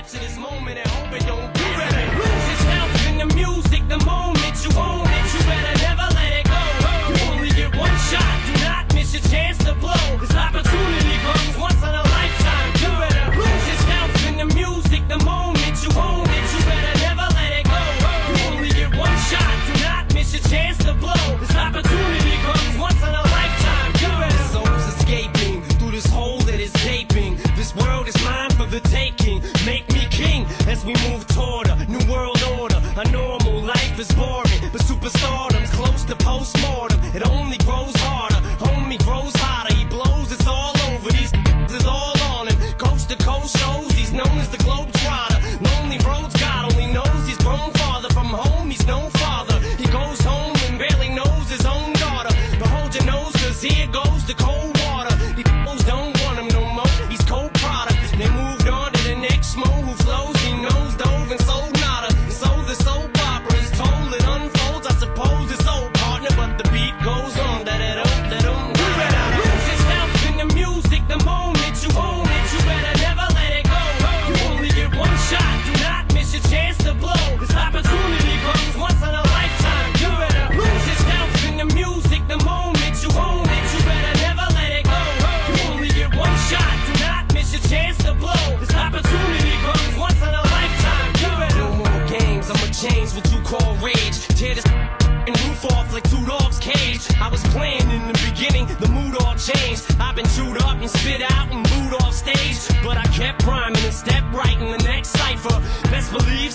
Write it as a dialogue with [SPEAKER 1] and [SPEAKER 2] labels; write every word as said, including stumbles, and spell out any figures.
[SPEAKER 1] capture this moment and hope it don't get better. Lose yourself in the music the moment you own it. You better never let it go. You only get one shot. Do not miss your chance to blow. This opportunity comes once in a lifetime. You better lose yourself in the music the moment you own it. You better never let it go. You only get one shot. Do not miss your chance to blow. This opportunity comes once in a lifetime. You better. Souls escaping through this hole that is gaping. This world is mine for the taking. Make me king as we move toward a new world order. A normal life is boring, but superstardom's close to postmortem. It only grows harder, homie grows hotter. He blows, it's all over. These is all on him. Coast to coast shows, he's known as the Globetrotter. Lonely roads, God only knows he's grown farther from home. He's no father. He goes home and barely knows his own daughter. But hold your nose, cause here goes the cold water. These fools don't want him no more. He's cold product. They moved on to the next mo who flows. He knows dove and sold nada. So the soap opera is told, it unfolds. I suppose it's old partner, but the beat goes on. Da da da da da. You better lose yourself in the music the moment you own it. You better never let it go. You only get one shot. Do not miss your chance to blow. This opportunity comes once in a lifetime. You better lose yourself in the music the moment you own it. You better never let it go. You only get one shot. Do not miss your chance to blow. This opportunity comes once in a lifetime. You better. No more games. I'ma change what you call rage. Tear this and roof off like two dogs' cage. I was playing in the beginning, the mood all changed. I've been chewed up and spit out and booed off stage, but I kept rhyming and stepped right in the next cipher. Best believe